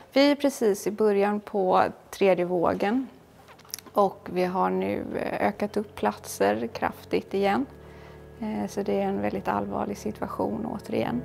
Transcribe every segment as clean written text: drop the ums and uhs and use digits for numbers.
Vi är precis i början på tredje vågen och vi har nu ökat upp platser kraftigt igen. Så det är en väldigt allvarlig situation återigen.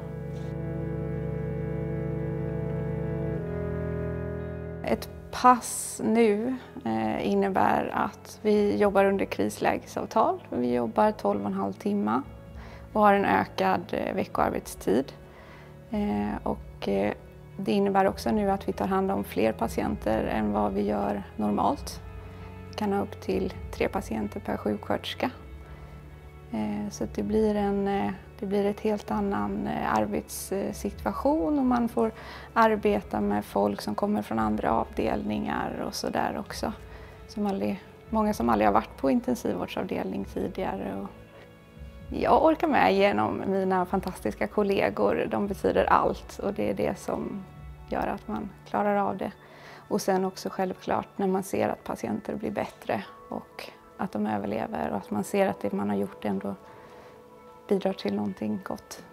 Ett pass nu innebär att vi jobbar under krislägesavtal. Vi jobbar 12,5 timmar och har en ökad veckoarbetstid. Och det innebär också nu att vi tar hand om fler patienter än vad vi gör normalt. Vi kan ha upp till 3 patienter per sjuksköterska. Så det blir ett helt annan arbetssituation och man får arbeta med folk som kommer från andra avdelningar och så där också. Många som aldrig har varit på intensivvårdsavdelning tidigare. Och jag orkar med genom mina fantastiska kollegor. De betyder allt och det är det som gör att man klarar av det. Och sen också självklart när man ser att patienter blir bättre och att de överlever och att man ser att det man har gjort ändå bidrar till någonting gott.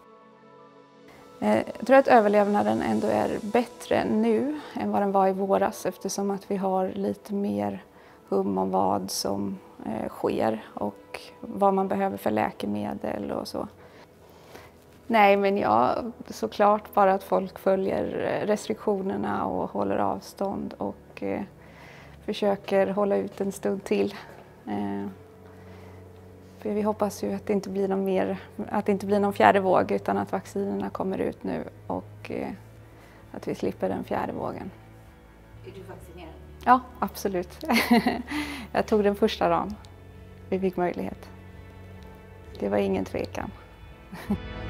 Jag tror att överlevnaden ändå är bättre nu än vad den var i våras eftersom att vi har lite mer hum om vad som sker och vad man behöver för läkemedel och så. Nej, men såklart bara att folk följer restriktionerna och håller avstånd och försöker hålla ut en stund till. För vi hoppas ju att det inte blir någon fjärde våg utan att vaccinerna kommer ut nu och att vi slipper den fjärde vågen. Är du vaccinerad? Ja, absolut. Jag tog den första dagen vi fick möjlighet. Det var ingen tvekan.